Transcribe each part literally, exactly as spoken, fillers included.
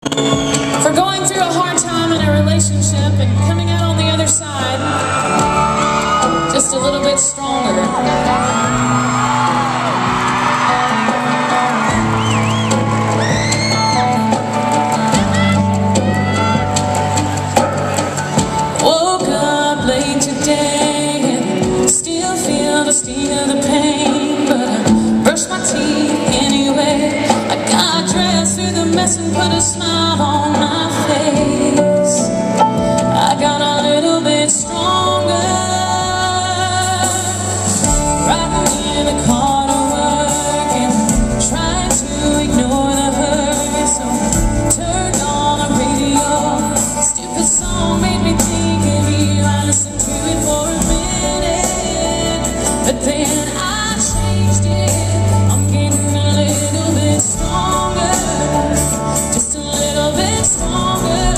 For going through a hard time in a relationship and coming out on the other side just a little bit stronger. Woke up late today and still feel the sting of the pain, but I brushed my teeth anyway. I got dressed through the mess and put a smile on my face. I got a little bit stronger, riding in the car to work and trying to ignore the hurt. So turned on the radio, stupid song made me think of you. I listened to it for a minute, but then I changed it. I'm getting a little bit stronger, just a little bit stronger.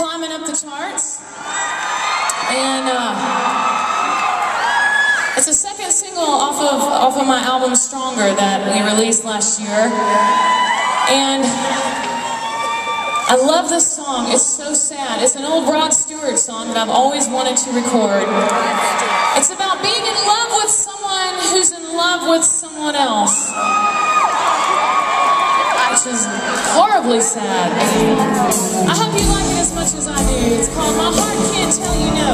climbing up the charts. And uh, it's the second single off of, off of my album Stronger that we released last year. And I love this song. It's so sad. It's an old Rod Stewart song that I've always wanted to record. It's about being in love with someone who's in love with someone else. Which is horribly sad. I hope you like it as much as I do. It's called My Heart Can't Tell You No.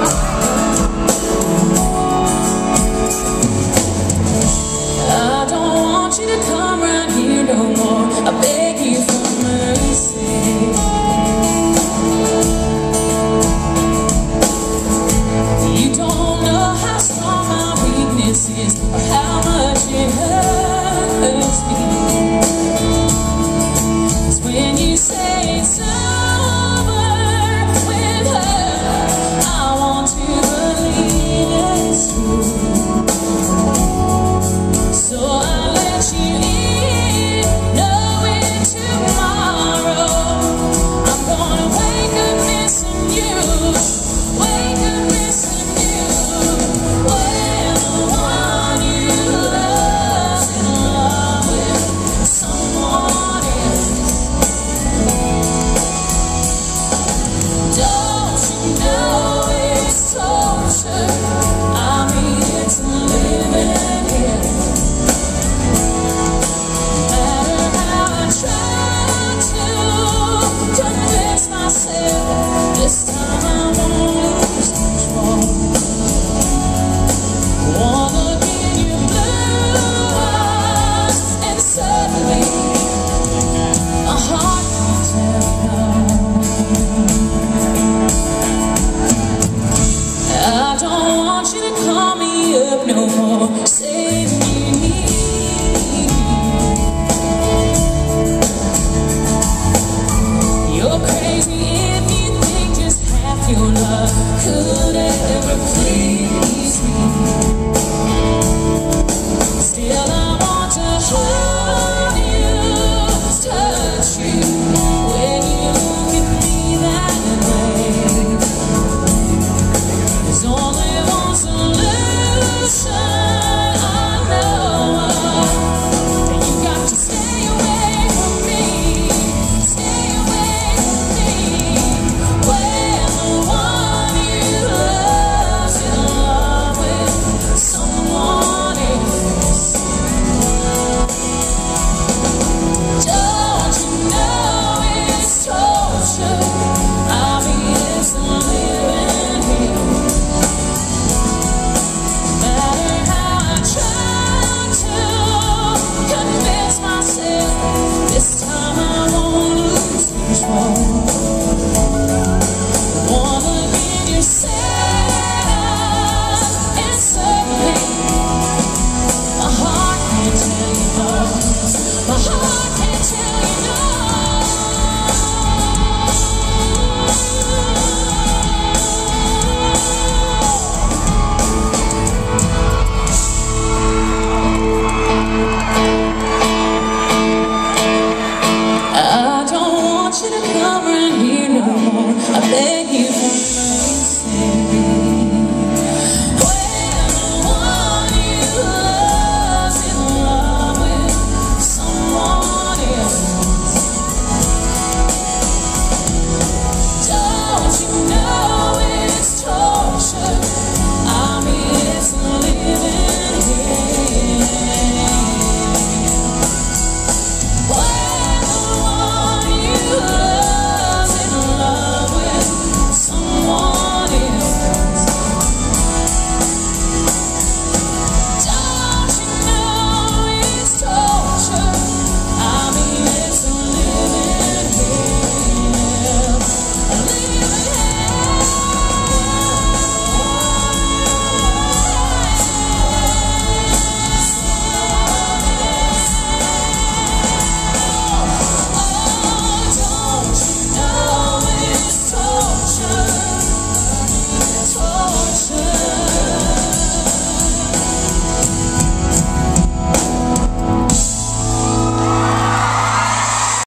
I don't want you to come around here no more. I beg you for mercy. You don't know how strong my weakness is, or how much it hurts me. 'Cause when you say it's over with her, I want to believe it's true. So I let you in, knowing tomorrow I'm gonna wake up missing you, wake up missing you. When the one you love's in love with someone else. Don't you know it's torture? I mean it's living here. This time I won't lose control. Wanna look in your blue eyes, and suddenly my heart can't tell no. I don't want you to call me up no more.